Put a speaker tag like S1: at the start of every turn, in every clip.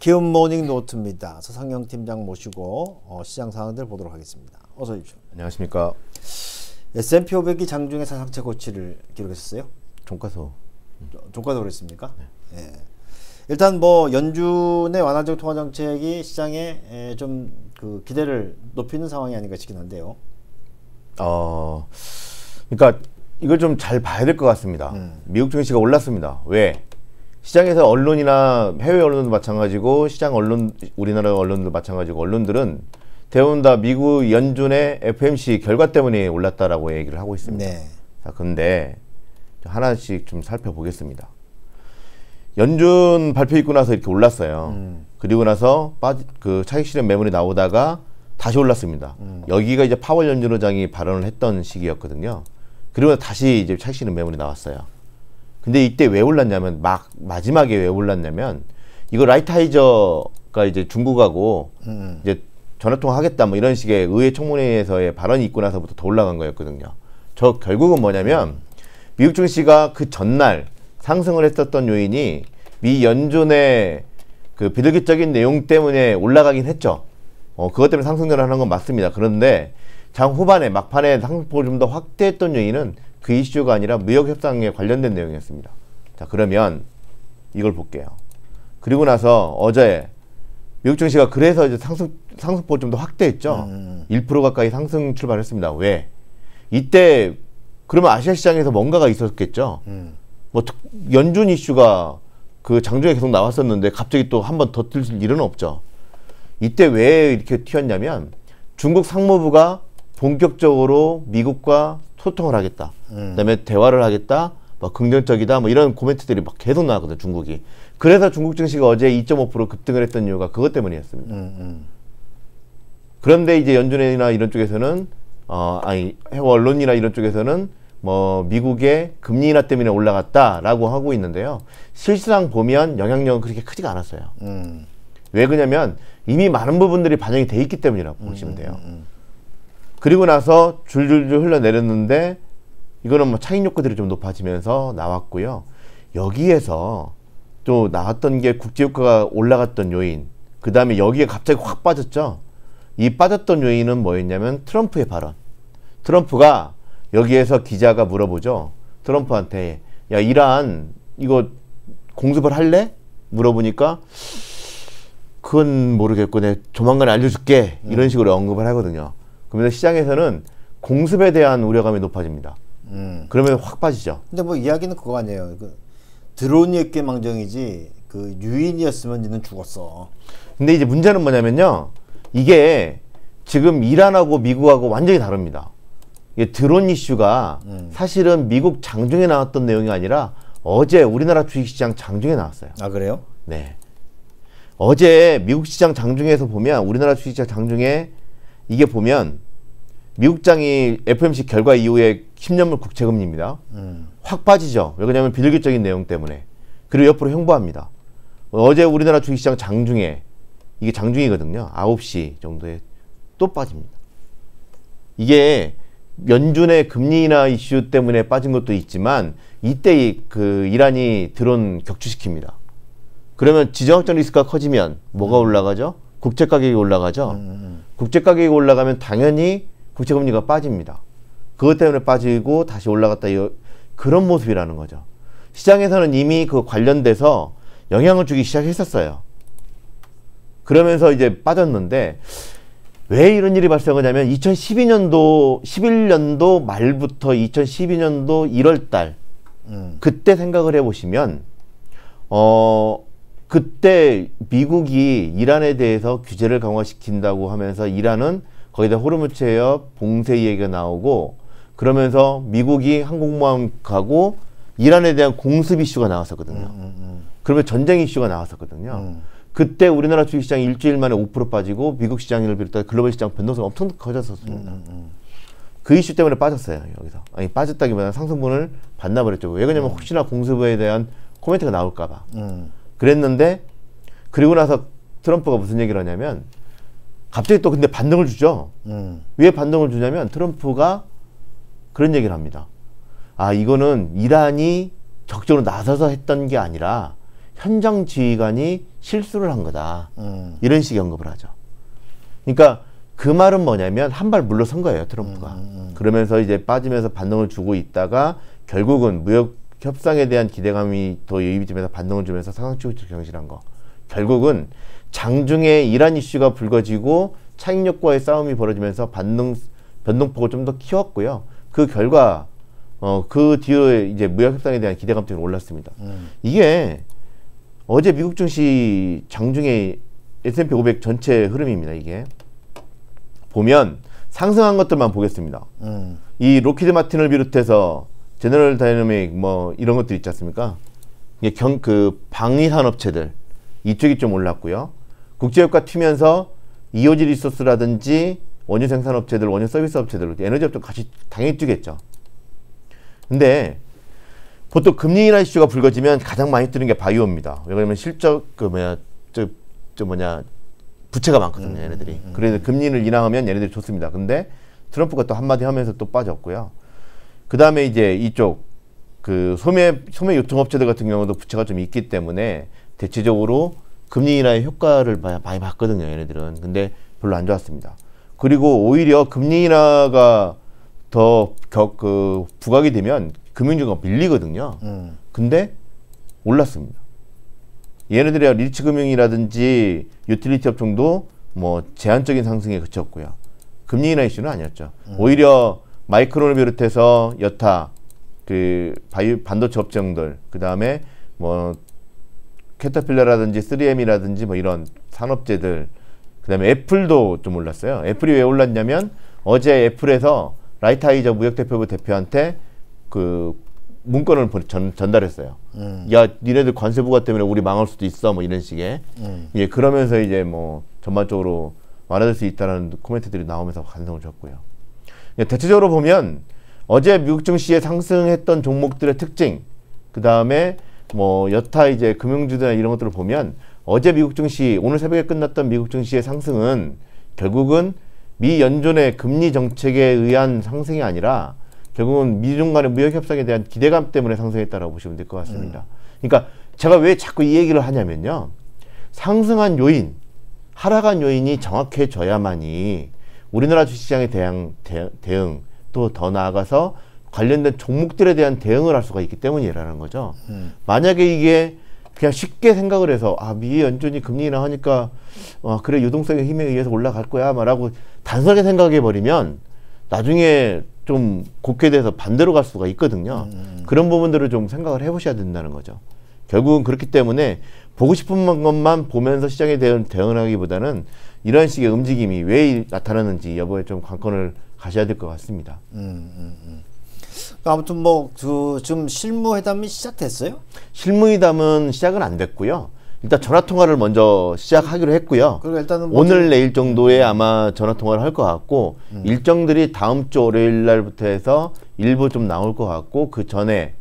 S1: 키움 모닝 노트입니다. 서상영 팀장 모시고 시장 상황들 보도록 하겠습니다. 어서 오십시오.
S2: 안녕하십니까.
S1: S&P 500이 장중에 사상 최고치를 기록했어요.
S2: 종가서
S1: 그랬습니까? 네. 예. 일단 뭐 연준의 완화적 통화 정책이 시장에 좀 그 기대를 높이는 상황이 아닌가 싶긴 한데요.
S2: 그러니까 이걸 좀 잘 봐야 될 것 같습니다. 미국 증시가 올랐습니다. 왜? 시장에서 언론이나 해외 언론도 마찬가지고 시장 언론, 우리나라 언론도 마찬가지고 언론들은 대부분 다 미국 연준의 FOMC 결과 때문에 올랐다라고 얘기를 하고 있습니다.
S1: 네.
S2: 자, 근데 하나씩 좀 살펴보겠습니다. 연준 발표 있고 나서 이렇게 올랐어요. 그리고 나서 그 차익 실현 매물이 나오다가 다시 올랐습니다. 여기가 이제 파월 연준의장이 발언을 했던 시기였거든요. 그리고 다시 이제 차익 실현 매물이 나왔어요. 근데 이때 왜 올랐냐면 마지막에 왜 올랐냐면 이거 라이트하이저가 이제 중국하고 이제 전화통화 하겠다 뭐 이런 식의 의회 청문회에서의 발언이 있고 나서부터 더 올라간 거였거든요. 저 결국은 뭐냐면 미국 증시가 그 전날 상승을 했었던 요인이 미 연준의 그 비둘기적인 내용 때문에 올라가긴 했죠. 그것 때문에 상승을 하는 건 맞습니다. 그런데 장 후반에 막판에 상승폭을 좀 더 확대했던 요인은 그 이슈가 아니라 무역 협상에 관련된 내용이었습니다. 자, 그러면 이걸 볼게요. 그리고 나서 어제 미국 증시가 그래서 이제 상승폭을 좀 더 확대했죠. 1% 가까이 상승 출발했습니다. 왜? 이때 그러면 아시아 시장에서 뭔가가 있었겠죠. 뭐 연준 이슈가 그 장중에 계속 나왔었는데 갑자기 또 한 번 더 뜰 일은 없죠. 이때 왜 이렇게 튀었냐면 중국 상무부가 본격적으로 미국과 소통을 하겠다. 그다음에 대화를 하겠다. 뭐 긍정적이다. 뭐 이런 코멘트들이 막 계속 나왔거든요. 중국이. 그래서 중국 증시가 어제 2.5% 급등을 했던 이유가 그것 때문이었습니다. 그런데 이제 연준이나 이런 쪽에서는 해외 언론이나 이런 쪽에서는 뭐 미국의 금리 인하 때문에 올라갔다라고 하고 있는데요. 실상 보면 영향력은 그렇게 크지가 않았어요. 왜 그러냐면 이미 많은 부분들이 반영이 돼 있기 때문이라고 보시면 돼요. 그리고 나서 줄줄줄 흘러내렸는데 이거는 뭐 차익 요건들이 좀 높아지면서 나왔고요. 여기에서 또 나왔던 게 국제유가가 올라갔던 요인, 그 다음에 여기에 갑자기 확 빠졌죠. 이 빠졌던 요인은 뭐였냐면 트럼프의 발언. 트럼프가 여기에서 기자가 물어보죠. 트럼프한테 야 이란 이거 공습을 할래? 물어보니까 그건 모르겠고 내가 조만간 알려줄게 이런 식으로 언급을 하거든요. 그러면서 시장에서는 공습에 대한 우려감이 높아집니다. 그러면 확 빠지죠.
S1: 근데 뭐 이야기는 그거 아니에요. 그 드론이었기에 망정이지 그 유인이었으면 니는 죽었어.
S2: 근데 이제 문제는 뭐냐면요. 이게 지금 이란하고 미국하고 완전히 다릅니다. 이게 드론 이슈가 사실은 미국 장중에 나왔던 내용이 아니라 어제 우리나라 주식시장 장중에 나왔어요.
S1: 아 그래요?
S2: 네. 어제 미국 시장 장중에서 보면 우리나라 주식시장 장중에 이게 보면 미국장이 FOMC 결과 이후에 10년물 국채금리입니다. 확 빠지죠. 왜 그러냐면 비둘기적인 내용 때문에. 그리고 옆으로 횡보합니다. 어제 우리나라 주식시장 장중에 이게 장중이거든요. 9시 정도에 또 빠집니다. 이게 연준의 금리 인하 이슈 때문에 빠진 것도 있지만 이때 그 이란이 드론 격추시킵니다. 그러면 지정학적 리스크가 커지면 뭐가 올라가죠? 국채 가격이 올라가죠. 국채 가격이 올라가면 당연히 국채 금리가 빠집니다. 그것 때문에 빠지고 다시 올라갔다 그런 모습이라는 거죠. 시장에서는 이미 그 관련돼서 영향을 주기 시작했었어요. 그러면서 이제 빠졌는데 왜 이런 일이 발생하냐면 2011년도 말부터 2012년도 1월 달 그때 생각을 해보시면 그때 미국이 이란에 대해서 규제를 강화시킨다고 하면서 이란은 거기다 호르무즈 해협 봉쇄 얘기가 나오고 그러면서 미국이 항공모함 가고 이란에 대한 공습 이슈가 나왔었거든요. 그러면 전쟁 이슈가 나왔었거든요. 그때 우리나라 주식시장이 일주일 만에 5% 빠지고 미국 시장을 비롯해 글로벌 시장 변동성이 엄청 커졌었습니다. 그 이슈 때문에 빠졌어요. 여기서. 아니 빠졌다기보다는 상승분을 반납을 했죠. 왜 그러냐면 혹시나 공습에 대한 코멘트가 나올까 봐. 그랬는데 그리고 나서 트럼프가 무슨 얘기를 하냐면 갑자기 또 근데 반등을 주죠. 왜 반등을 주냐면 트럼프가 그런 얘기를 합니다. 아 이거는 이란이 적극적으로 나서서 했던 게 아니라 현장 지휘관이 실수를 한 거다. 이런 식의 언급을 하죠. 그러니까 그 말은 뭐냐면 한 발 물러선 거예요, 트럼프가. 그러면서 이제 빠지면서 반등을 주고 있다가 결국은 무역 협상에 대한 기대감이 더 유입이 되면서 반등을 주면서 상승 추세 경실한 거. 결국은 장중에 이란 이슈가 불거지고 차익력과의 싸움이 벌어지면서 변동폭을 좀 더 키웠고요. 그 결과 그 뒤에 이제 무역 협상에 대한 기대감 때문에 올랐습니다. 이게 어제 미국 증시 장중에 S&P 500 전체 흐름입니다. 이게 보면 상승한 것들만 보겠습니다. 이 로키드 마틴을 비롯해서 제너럴 다이내믹 뭐 이런 것들 있지 않습니까? 이게 그 방위산 업체들 이쪽이 좀 올랐고요. 국제유가 튀면서 이오지 리소스라든지 원유 생산 업체들, 원유 서비스 업체들, 에너지 업체 같이 당연히 뛰겠죠. 근데 보통 금리 인하 이슈가 불거지면 가장 많이 뜨는 게 바이오입니다. 왜냐면 실적 부채가 많거든요, 얘네들이. 그래서 금리를 인하하면 얘네들이 좋습니다. 근데 트럼프가 또 한마디 하면서 또 빠졌고요. 그 다음에 이제 이쪽 그 소매 유통업체들 같은 경우도 부채가 좀 있기 때문에 대체적으로 금리 인하의 효과를 많이 봤거든요, 얘네들은. 근데 별로 안 좋았습니다. 그리고 오히려 금리 인하가 더 부각이 되면 금융주가 밀리거든요. 근데 올랐습니다. 얘네들의 리츠금융이라든지 유틸리티 업종도 뭐 제한적인 상승에 그쳤고요. 금리 인하 이슈는 아니었죠. 오히려 마이크론을 비롯해서 여타 그 반도체 업종들, 그 다음에 뭐 캐터필러라든지 3M이라든지 뭐 이런 산업재들, 그 다음에 애플도 좀 올랐어요. 애플이 왜 올랐냐면 어제 애플에서 라이트 하이저 무역대표부 대표한테 그 문건을 전달했어요. 야, 니네들 관세 부과 때문에 우리 망할 수도 있어, 뭐 이런 식의. 예, 그러면서 이제 뭐 전반적으로 완화될 수 있다는 코멘트들이 나오면서 반성을 줬고요. 예, 대체적으로 보면 어제 미국 증시에 상승했던 종목들의 특징, 그 다음에 뭐 여타 이제 금융주들이나 이런 것들을 보면 어제 미국 증시, 오늘 새벽에 끝났던 미국 증시의 상승은 결국은 미 연준의 금리 정책에 의한 상승이 아니라 결국은 미중 간의 무역 협상에 대한 기대감 때문에 상승했다라고 보시면 될 것 같습니다. 그러니까 제가 왜 자꾸 이 얘기를 하냐면요. 상승한 요인, 하락한 요인이 정확해져야만이 우리나라 주식시장에 대한 대응, 또 더 나아가서 관련된 종목들에 대한 대응을 할 수가 있기 때문이라는 거죠. 만약에 이게 그냥 쉽게 생각을 해서 미 연준이 금리 인하하니까 그래 유동성의 힘에 의해서 올라갈 거야 라고 단순하게 생각해 버리면 나중에 좀 곱게 돼서 반대로 갈 수가 있거든요. 그런 부분들을 좀 생각을 해보셔야 된다는 거죠. 결국은 그렇기 때문에 보고 싶은 것만 보면서 시장에 대응을 하기보다는 이런 식의 움직임이 왜 나타나는지 여부에 좀 관건을 가셔야 될 것 같습니다.
S1: 아무튼 뭐 지금 실무회담이 시작됐어요?
S2: 실무회담은 시작은 안 됐고요. 일단 전화통화를 먼저 시작하기로 했고요.
S1: 그리고 일단은
S2: 오늘 내일 정도에 아마 전화통화를 할 것 같고 일정들이 다음 주 월요일 날부터 해서 일부 좀 나올 것 같고 그 전에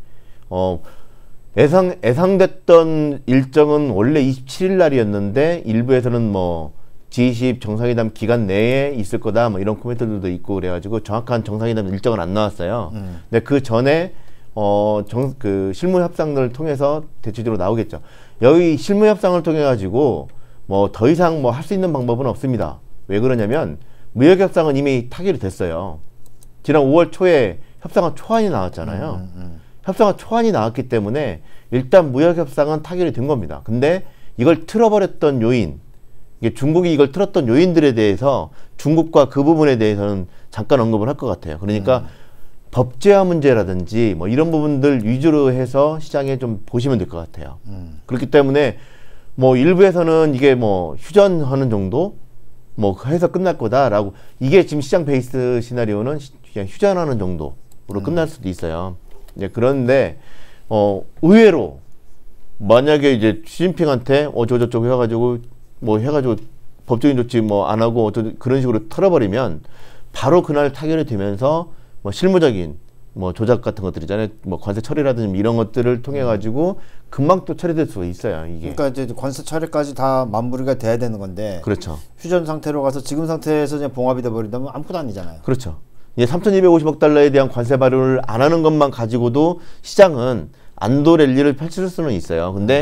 S2: 예상됐던 일정은 원래 27일 날이었는데 일부에서는 뭐 G20 정상회담 기간 내에 있을 거다 뭐 이런 코멘트들도 있고 그래가지고 정확한 정상회담 일정은 안 나왔어요. 근데 그 전에 그 실무 협상들을 통해서 대체적으로 나오겠죠. 여기 실무 협상을 통해 가지고 뭐 더 이상 뭐 할 수 있는 방법은 없습니다. 왜 그러냐면 무역 협상은 이미 타결이 됐어요. 지난 5월 초에 협상안 초안이 나왔잖아요. 협상안 초안이 나왔기 때문에 일단 무역 협상은 타결이 된 겁니다. 근데 이걸 틀어버렸던 요인, 이게 중국이 이걸 틀었던 요인들에 대해서 중국과 그 부분에 대해서는 잠깐 언급을 할 것 같아요. 그러니까 법제화 문제라든지 뭐 이런 부분들 위주로 해서 시장에 좀 보시면 될 것 같아요. 그렇기 때문에 뭐 일부에서는 이게 뭐 휴전하는 정도 뭐 해서 끝날 거다라고, 이게 지금 시장 베이스 시나리오는 그냥 휴전하는 정도로 끝날 수도 있어요. 네, 그런데 의외로 만약에 이제 시진핑한테 저저저거 해가지고 뭐 해가지고 법적인 조치 뭐 안 하고 그런 식으로 털어버리면 바로 그날 타결이 되면서 뭐 실무적인 뭐 조작 같은 것들 있잖아요. 뭐 관세 처리라든지 이런 것들을 통해 가지고 금방 또 처리될 수가 있어요. 이게.
S1: 그러니까 이제 관세 처리까지 다 마무리가 돼야 되는 건데.
S2: 그렇죠.
S1: 휴전 상태로 가서 지금 상태에서 그냥 봉합이 돼 버린다면 아무것도 아니잖아요.
S2: 그렇죠. 이제 3,250억 달러에 대한 관세 발효를 안 하는 것만 가지고도 시장은 안도 랠리를 펼칠 수는 있어요. 근데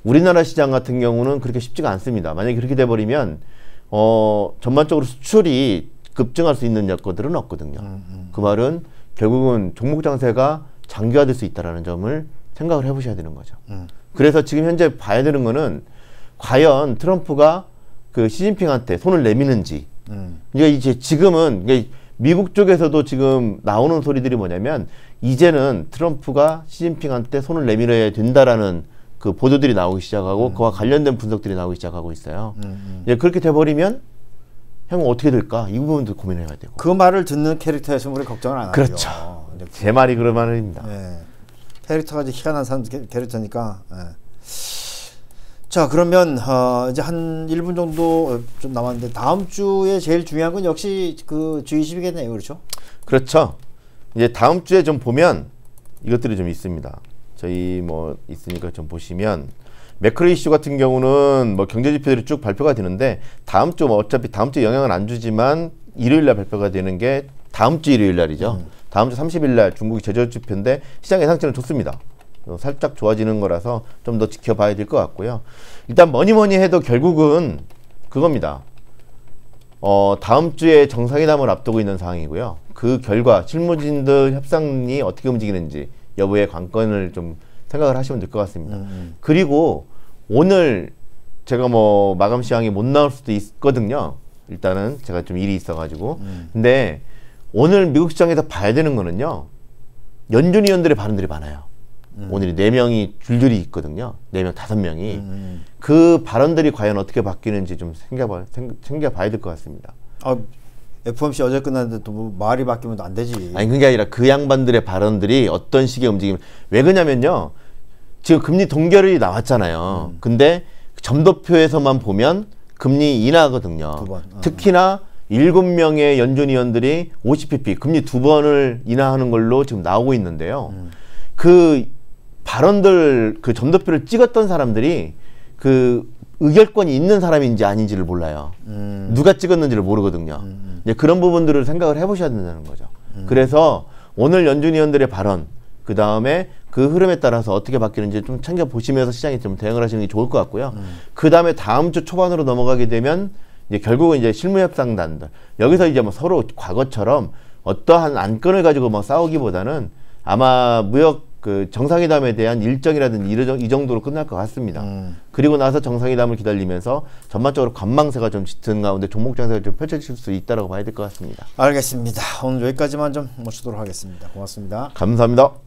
S2: 우리나라 시장 같은 경우는 그렇게 쉽지가 않습니다. 만약에 그렇게 돼버리면 전반적으로 수출이 급증할 수 있는 여건들은 없거든요. 그 말은 결국은 종목 장세가 장기화될 수 있다는 점을 생각을 해보셔야 되는 거죠. 그래서 지금 현재 봐야 되는 거는 과연 트럼프가 그 시진핑한테 손을 내미는지. 그러니까 이제 지금은 미국 쪽에서도 지금 나오는 소리들이 뭐냐면 이제는 트럼프가 시진핑한테 손을 내밀어야 된다라는 그 보도들이 나오기 시작하고 그와 관련된 분석들이 나오기 시작하고 있어요. 예, 그렇게 돼버리면 형 어떻게 될까? 이 부분도 고민해야 되고.
S1: 그 말을 듣는 캐릭터에서 우리 걱정을 안 하죠.
S2: 그렇죠. 제 말이 그런 말입니다.
S1: 예. 캐릭터가 이제 희한한 사람 캐릭터니까. 예. 자, 그러면 이제 한 1분 정도 좀 남았는데 다음 주에 제일 중요한 건 역시 그 G20이겠네요, 그렇죠?
S2: 그렇죠. 이제 다음 주에 좀 보면 이것들이 좀 있습니다. 저희 뭐 있으니까 좀 보시면 매크로 이슈 같은 경우는 뭐 경제 지표들이 쭉 발표가 되는데 다음 주 뭐 어차피 다음 주 영향은 안 주지만 일요일 날 발표가 되는 게 다음 주 일요일 날이죠. 다음 주 30일 날 중국이 제조업 지표인데 시장 예상치는 좋습니다. 살짝 좋아지는 거라서 좀 더 지켜봐야 될 것 같고요. 일단 뭐니 해도 결국은 그겁니다. 다음 주에 정상회담을 앞두고 있는 상황이고요. 그 결과 실무진들 협상이 어떻게 움직이는지 여부의 관건을 좀 생각을 하시면 될 것 같습니다. 그리고 오늘 제가 뭐 마감 시황이 못 나올 수도 있거든요. 일단은 제가 좀 일이 있어가지고. 근데 오늘 미국 시장에서 봐야 되는 거는요. 연준 위원들의 발언들이 많아요. 오늘이 4명이 줄줄이 있거든요. 4명, 5명이. 그 발언들이 과연 어떻게 바뀌는지 좀 챙겨봐야 될 것 같습니다.
S1: FOMC 어제 끝났는데 또 뭐 말이 바뀌면 안 되지.
S2: 아니, 그게 아니라 그 양반들의 발언들이 어떤 식의 움직임. 왜 그러냐면요. 지금 금리 동결이 나왔잖아요. 근데 점도표에서만 보면 금리 인하거든요.
S1: 2번.
S2: 특히나 7명의 연준 위원들이 50pp 금리 2번을 인하하는 걸로 지금 나오고 있는데요. 그 발언들 그 점도표를 찍었던 사람들이 그 의결권이 있는 사람인지 아닌지를 몰라요. 누가 찍었는지를 모르거든요. 이제 그런 부분들을 생각을 해보셔야 된다는 거죠. 그래서 오늘 연준 위원들의 발언, 그 다음에 그 흐름에 따라서 어떻게 바뀌는지 좀 챙겨보시면서 시장에 좀 대응을 하시는 게 좋을 것 같고요. 그 다음에 다음 주 초반으로 넘어가게 되면 이제 결국은 이제 실무협상단들, 여기서 이제 뭐 서로 과거처럼 어떠한 안건을 가지고 뭐 싸우기보다는 아마 무역 그 정상회담에 대한 일정이라든지 이 정도로 끝날 것 같습니다. 그리고 나서 정상회담을 기다리면서 전반적으로 관망세가 좀 짙은 가운데 종목 장세가 좀 펼쳐질 수 있다고 봐야 될 것 같습니다.
S1: 알겠습니다. 오늘 여기까지만 좀 모시도록 하겠습니다. 고맙습니다.
S2: 감사합니다.